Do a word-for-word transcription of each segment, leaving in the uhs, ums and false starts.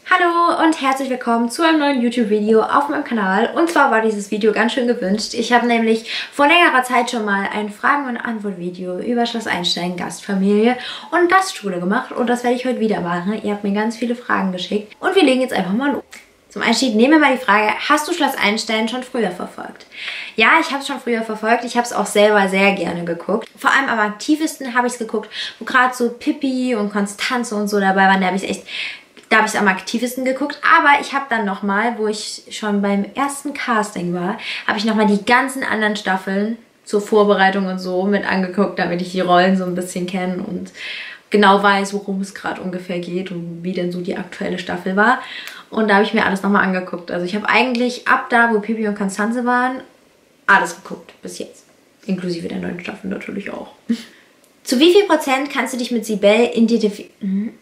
Hallo und herzlich willkommen zu einem neuen YouTube-Video auf meinem Kanal. Und zwar war dieses Video ganz schön gewünscht. Ich habe nämlich vor längerer Zeit schon mal ein Fragen- und Antwort-Video über Schloss Einstein, Gastfamilie und Gastschule gemacht. Und das werde ich heute wieder machen. Ihr habt mir ganz viele Fragen geschickt. Und wir legen jetzt einfach mal los. Zum Einstieg nehmen wir mal die Frage, hast du Schloss Einstein schon früher verfolgt? Ja, ich habe es schon früher verfolgt. Ich habe es auch selber sehr gerne geguckt. Vor allem am aktivsten habe ich es geguckt, wo gerade so Pippi und Konstanze und so dabei waren. Da habe ich echt... Da habe ich es am aktivsten geguckt, aber ich habe dann nochmal, wo ich schon beim ersten Casting war, habe ich nochmal die ganzen anderen Staffeln zur Vorbereitung und so mit angeguckt, damit ich die Rollen so ein bisschen kenne und genau weiß, worum es gerade ungefähr geht und wie denn so die aktuelle Staffel war. Und da habe ich mir alles nochmal angeguckt. Also ich habe eigentlich ab da, wo Pippi und Konstanze waren, alles geguckt, bis jetzt. Inklusive der neuen Staffel natürlich auch. Zu wie viel Prozent kannst du dich mit Sibel identifizieren?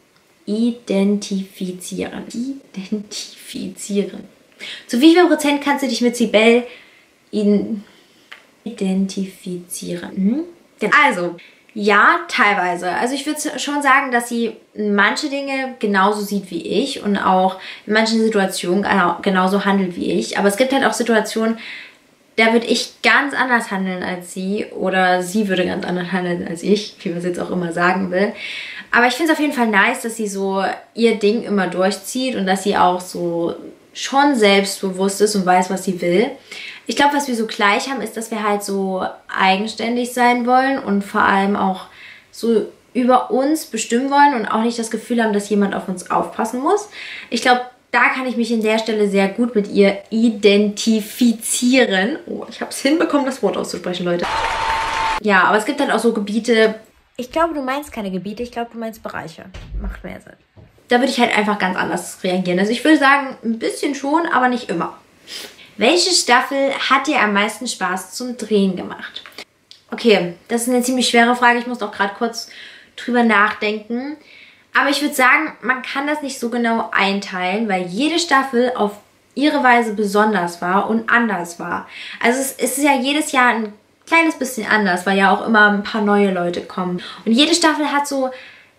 Identifizieren. Identifizieren. Zu wie viel Prozent kannst du dich mit Sibel in identifizieren? Mhm. Also, ja, teilweise. Also ich würde schon sagen, dass sie manche Dinge genauso sieht wie ich und auch in manchen Situationen genauso handelt wie ich. Aber es gibt halt auch Situationen, da würde ich ganz anders handeln als sie oder sie würde ganz anders handeln als ich, wie man es jetzt auch immer sagen will. Aber ich finde es auf jeden Fall nice, dass sie so ihr Ding immer durchzieht und dass sie auch so schon selbstbewusst ist und weiß, was sie will. Ich glaube, was wir so gleich haben, ist, dass wir halt so eigenständig sein wollen und vor allem auch so über uns bestimmen wollen und auch nicht das Gefühl haben, dass jemand auf uns aufpassen muss. Ich glaube, da kann ich mich in der Stelle sehr gut mit ihr identifizieren. Oh, ich habe es hinbekommen, das Wort auszusprechen, Leute. Ja, aber es gibt halt auch so Gebiete. Ich glaube, du meinst keine Gebiete, ich glaube, du meinst Bereiche. Macht mehr Sinn. Da würde ich halt einfach ganz anders reagieren. Also ich würde sagen, ein bisschen schon, aber nicht immer. Welche Staffel hat dir am meisten Spaß zum Drehen gemacht? Okay, das ist eine ziemlich schwere Frage. Ich muss auch gerade kurz drüber nachdenken. Aber ich würde sagen, man kann das nicht so genau einteilen, weil jede Staffel auf ihre Weise besonders war und anders war. Also es ist ja jedes Jahr ein kleines bisschen anders, weil ja auch immer ein paar neue Leute kommen. Und jede Staffel hat so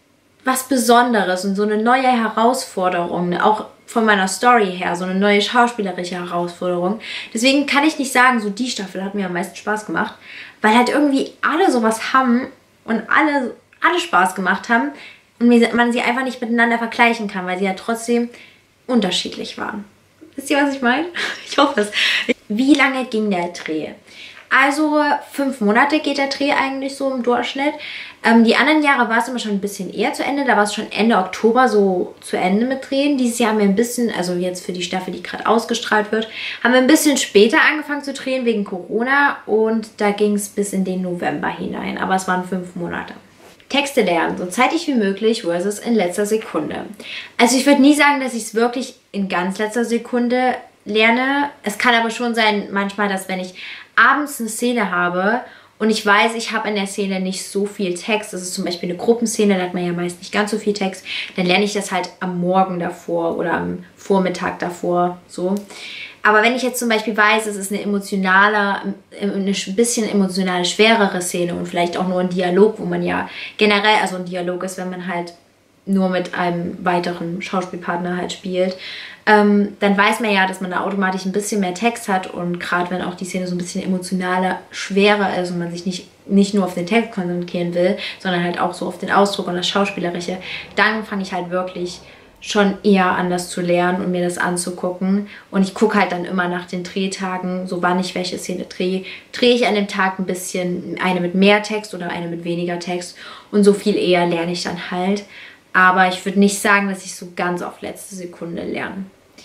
was Besonderes und so eine neue Herausforderung, auch von meiner Story her, so eine neue schauspielerische Herausforderung. Deswegen kann ich nicht sagen, so die Staffel hat mir am meisten Spaß gemacht, weil halt irgendwie alle sowas haben und alle, alle Spaß gemacht haben und man sie einfach nicht miteinander vergleichen kann, weil sie ja trotzdem unterschiedlich waren. Wisst ihr, was ich meine? Ich hoffe es. Wie lange ging der Dreh? Also fünf Monate geht der Dreh eigentlich so im Durchschnitt. Ähm, die anderen Jahre war es immer schon ein bisschen eher zu Ende. Da war es schon Ende Oktober so zu Ende mit Drehen. Dieses Jahr haben wir ein bisschen, also jetzt für die Staffel, die gerade ausgestrahlt wird, haben wir ein bisschen später angefangen zu drehen wegen Corona. Und da ging es bis in den November hinein. Aber es waren fünf Monate. Texte lernen, so zeitig wie möglich versus in letzter Sekunde. Also ich würde nie sagen, dass ich es wirklich in ganz letzter Sekunde lerne. Es kann aber schon sein, manchmal, dass wenn ich abends eine Szene habe und ich weiß, ich habe in der Szene nicht so viel Text, das ist zum Beispiel eine Gruppenszene, da hat man ja meist nicht ganz so viel Text, dann lerne ich das halt am Morgen davor oder am Vormittag davor, so. Aber wenn ich jetzt zum Beispiel weiß, es ist eine emotionale, eine bisschen emotionale, schwerere Szene und vielleicht auch nur ein Dialog, wo man ja generell, also ein Dialog ist, wenn man halt nur mit einem weiteren Schauspielpartner halt spielt, ähm, dann weiß man ja, dass man da automatisch ein bisschen mehr Text hat und gerade wenn auch die Szene so ein bisschen emotionaler, schwerer ist und man sich nicht, nicht nur auf den Text konzentrieren will, sondern halt auch so auf den Ausdruck und das Schauspielerische, dann fange ich halt wirklich schon eher an, das zu lernen und mir das anzugucken. Und ich gucke halt dann immer nach den Drehtagen, so wann ich welche Szene drehe. Drehe ich an dem Tag ein bisschen eine mit mehr Text oder eine mit weniger Text und so viel eher lerne ich dann halt. Aber ich würde nicht sagen, dass ich so ganz auf letzte Sekunde lerne.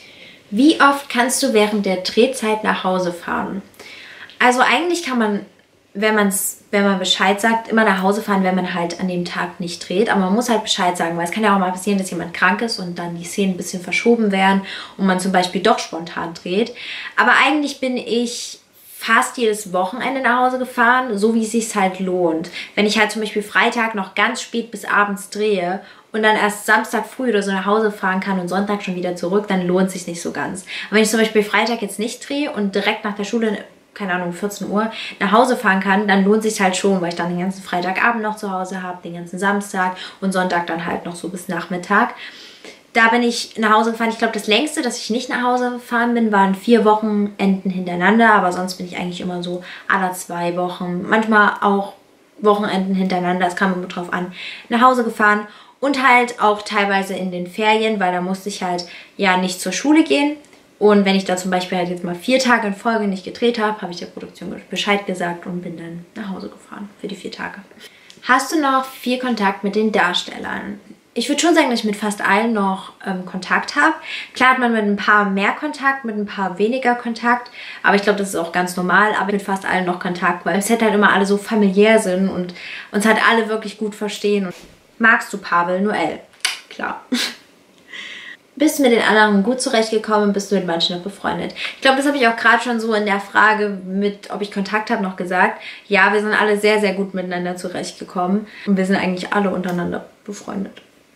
Wie oft kannst du während der Drehzeit nach Hause fahren? Also eigentlich kann man, wenn, man's, wenn man Bescheid sagt, immer nach Hause fahren, wenn man halt an dem Tag nicht dreht. Aber man muss halt Bescheid sagen, weil es kann ja auch mal passieren, dass jemand krank ist und dann die Szenen ein bisschen verschoben werden und man zum Beispiel doch spontan dreht. Aber eigentlich bin ich fast jedes Wochenende nach Hause gefahren, so wie es sich halt lohnt. Wenn ich halt zum Beispiel Freitag noch ganz spät bis abends drehe und dann erst Samstag früh oder so nach Hause fahren kann und Sonntag schon wieder zurück, dann lohnt es sich nicht so ganz. Aber wenn ich zum Beispiel Freitag jetzt nicht drehe und direkt nach der Schule, keine Ahnung, vierzehn Uhr nach Hause fahren kann, dann lohnt es sich halt schon, weil ich dann den ganzen Freitagabend noch zu Hause habe, den ganzen Samstag und Sonntag dann halt noch so bis Nachmittag. Da bin ich nach Hause gefahren. Ich glaube, das längste, dass ich nicht nach Hause gefahren bin, waren vier Wochenenden hintereinander. Aber sonst bin ich eigentlich immer so alle zwei Wochen, manchmal auch Wochenenden hintereinander, es kam immer drauf an, nach Hause gefahren. Und halt auch teilweise in den Ferien, weil da musste ich halt ja nicht zur Schule gehen. Und wenn ich da zum Beispiel halt jetzt mal vier Tage in Folge nicht gedreht habe, habe ich der Produktion Bescheid gesagt und bin dann nach Hause gefahren für die vier Tage. Hast du noch viel Kontakt mit den Darstellern? Ich würde schon sagen, dass ich mit fast allen noch ähm, Kontakt habe. Klar hat man mit ein paar mehr Kontakt, mit ein paar weniger Kontakt. Aber ich glaube, das ist auch ganz normal. Aber mit fast allen noch Kontakt, weil es halt immer alle so familiär sind und uns halt alle wirklich gut verstehen. Magst du Pavel Noel? Klar. Bist du mit den anderen gut zurechtgekommen? Bist du mit manchen noch befreundet? Ich glaube, das habe ich auch gerade schon so in der Frage mit, ob ich Kontakt habe, noch gesagt. Ja, wir sind alle sehr, sehr gut miteinander zurechtgekommen. Und wir sind eigentlich alle untereinander befreundet.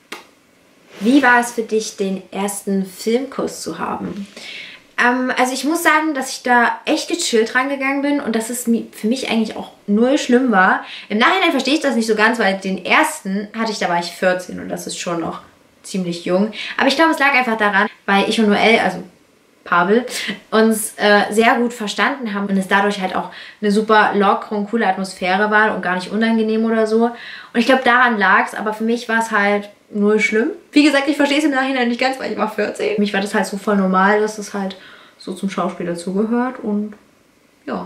Wie war es für dich, den ersten Filmkurs zu haben? Ähm, also ich muss sagen, dass ich da echt gechillt rangegangen bin und dass es für mich eigentlich auch null schlimm war. Im Nachhinein verstehe ich das nicht so ganz, weil den ersten hatte ich, da war ich vierzehn und das ist schon noch ziemlich jung. Aber ich glaube, es lag einfach daran, weil ich und Noel, also Pavel, uns äh, sehr gut verstanden haben und es dadurch halt auch eine super lockere und coole Atmosphäre war und gar nicht unangenehm oder so. Und ich glaube, daran lag es, aber für mich war es halt null schlimm. Wie gesagt, ich verstehe es im Nachhinein nicht ganz, weil ich war vierzehn. Für mich war das halt so voll normal, dass es halt so zum Schauspiel dazugehört und ja.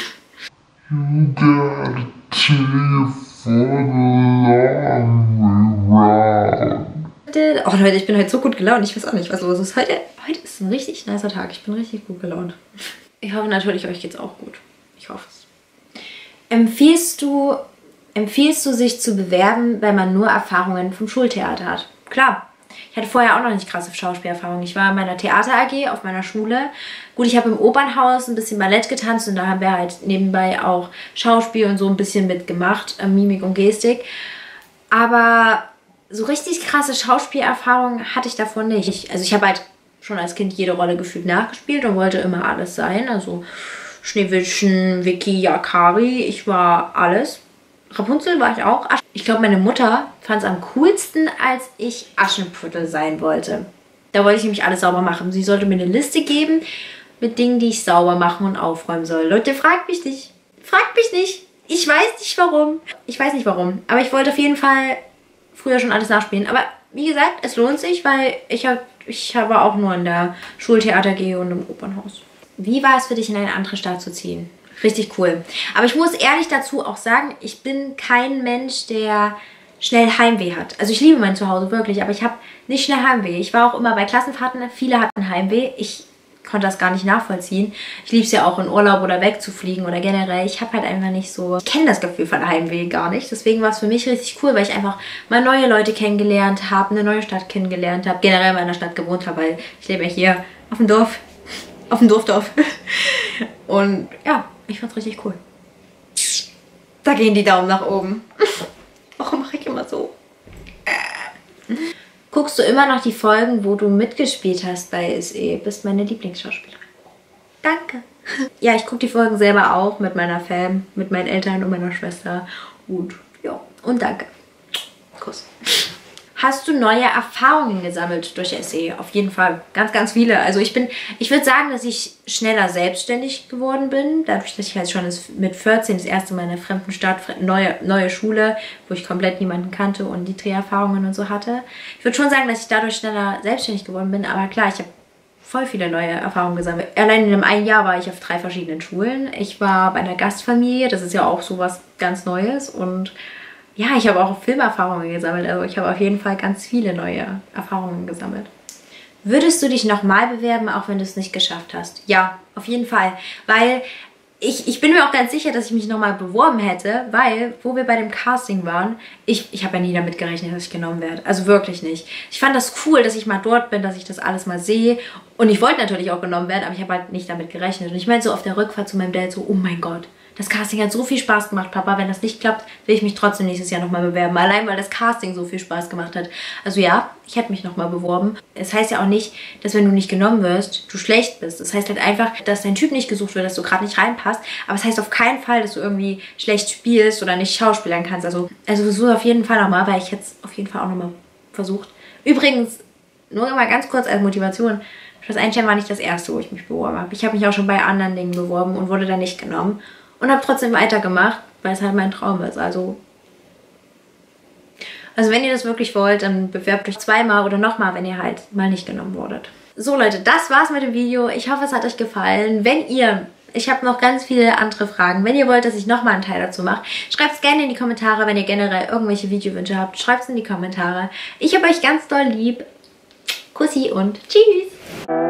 You gotta chill for the long run. Oh Leute, ich bin heute so gut gelaunt. Ich weiß auch nicht, was los ist. Heute, heute ist ein richtig nicer Tag. Ich bin richtig gut gelaunt. Ich hoffe natürlich, euch geht's auch gut. Ich hoffe es. Empfiehlst du, empfiehlst du sich zu bewerben, wenn man nur Erfahrungen vom Schultheater hat? Klar. Ich hatte vorher auch noch nicht krasse Schauspielerfahrung. Ich war in meiner Theater-A G auf meiner Schule. Gut, ich habe im Opernhaus ein bisschen Ballett getanzt und da haben wir halt nebenbei auch Schauspiel und so ein bisschen mitgemacht, äh, Mimik und Gestik. Aber so richtig krasse Schauspielerfahrung hatte ich davon nicht. Also ich habe halt schon als Kind jede Rolle gefühlt nachgespielt und wollte immer alles sein. Also Schneewittchen, Vicky, Yakari, ich war alles. Rapunzel war ich auch. Ich glaube, meine Mutter fand es am coolsten, als ich Aschenputtel sein wollte. Da wollte ich nämlich alles sauber machen. Sie sollte mir eine Liste geben mit Dingen, die ich sauber machen und aufräumen soll. Leute, fragt mich nicht. Fragt mich nicht. Ich weiß nicht warum. Ich weiß nicht warum. Aber ich wollte auf jeden Fall früher schon alles nachspielen. Aber wie gesagt, es lohnt sich, weil ich, hab, ich habe auch nur in der Schultheater gehe und im Opernhaus. Wie war es für dich, in eine andere Stadt zu ziehen? Richtig cool. Aber ich muss ehrlich dazu auch sagen, ich bin kein Mensch, der schnell Heimweh hat. Also ich liebe mein Zuhause wirklich, aber ich habe nicht schnell Heimweh. Ich war auch immer bei Klassenfahrten, viele hatten Heimweh. Ich konnte das gar nicht nachvollziehen. Ich liebe es ja auch in Urlaub oder wegzufliegen oder generell. Ich habe halt einfach nicht so... Ich kenne das Gefühl von Heimweh gar nicht. Deswegen war es für mich richtig cool, weil ich einfach mal neue Leute kennengelernt habe, eine neue Stadt kennengelernt habe, generell in meiner Stadt gewohnt habe, weil ich lebe ja hier auf dem Dorf. Auf dem Dorfdorf. Und ja, ich fand's richtig cool. Da gehen die Daumen nach oben. Warum mache ich immer so? Guckst du immer noch die Folgen, wo du mitgespielt hast bei S E? Bist meine Lieblingsschauspielerin. Danke. Ja, ich gucke die Folgen selber auch mit meiner Fam, mit meinen Eltern und meiner Schwester. Und ja, und danke. Kuss. Hast du neue Erfahrungen gesammelt durch S E? Auf jeden Fall. Ganz, ganz viele. Also ich bin, ich würde sagen, dass ich schneller selbstständig geworden bin. Dadurch, dass ich halt schon mit vierzehn das erste Mal in einer fremden Stadt, neue, neue Schule, wo ich komplett niemanden kannte und die Dreherfahrungen und so hatte. Ich würde schon sagen, dass ich dadurch schneller selbstständig geworden bin. Aber klar, ich habe voll viele neue Erfahrungen gesammelt. Allein in einem einen Jahr war ich auf drei verschiedenen Schulen. Ich war bei einer Gastfamilie. Das ist ja auch so was ganz Neues. Und ja, ich habe auch Filmerfahrungen gesammelt. Also ich habe auf jeden Fall ganz viele neue Erfahrungen gesammelt. Würdest du dich nochmal bewerben, auch wenn du es nicht geschafft hast? Ja, auf jeden Fall. Weil ich, ich bin mir auch ganz sicher, dass ich mich nochmal beworben hätte, weil, wo wir bei dem Casting waren, ich, ich habe ja nie damit gerechnet, dass ich genommen werde. Also wirklich nicht. Ich fand das cool, dass ich mal dort bin, dass ich das alles mal sehe. Und ich wollte natürlich auch genommen werden, aber ich habe halt nicht damit gerechnet. Und ich meine so auf der Rückfahrt zu meinem Dad so, oh mein Gott. Das Casting hat so viel Spaß gemacht, Papa. Wenn das nicht klappt, will ich mich trotzdem nächstes Jahr nochmal bewerben. Allein, weil das Casting so viel Spaß gemacht hat. Also ja, ich hätte mich nochmal beworben. Es heißt ja auch nicht, dass wenn du nicht genommen wirst, du schlecht bist. Es heißt halt einfach, dass dein Typ nicht gesucht wird, dass du gerade nicht reinpasst. Aber es heißt auf keinen Fall, dass du irgendwie schlecht spielst oder nicht schauspielern kannst. Also, also versuch auf jeden Fall nochmal, weil ich hätte es auf jeden Fall auch nochmal versucht. Übrigens, nur mal ganz kurz als Motivation. Schloss Einstein war nicht das erste, wo ich mich beworben habe. Ich habe mich auch schon bei anderen Dingen beworben und wurde dann nicht genommen. Und habe trotzdem weitergemacht, weil es halt mein Traum ist. Also, also wenn ihr das wirklich wollt, dann bewerbt euch zweimal oder nochmal, wenn ihr halt mal nicht genommen wurdet. So Leute, das war's mit dem Video. Ich hoffe, es hat euch gefallen. Wenn ihr... Ich habe noch ganz viele andere Fragen. Wenn ihr wollt, dass ich nochmal einen Teil dazu mache, schreibt es gerne in die Kommentare. Wenn ihr generell irgendwelche Videowünsche habt, schreibt es in die Kommentare. Ich habe euch ganz doll lieb. Kussi und tschüss.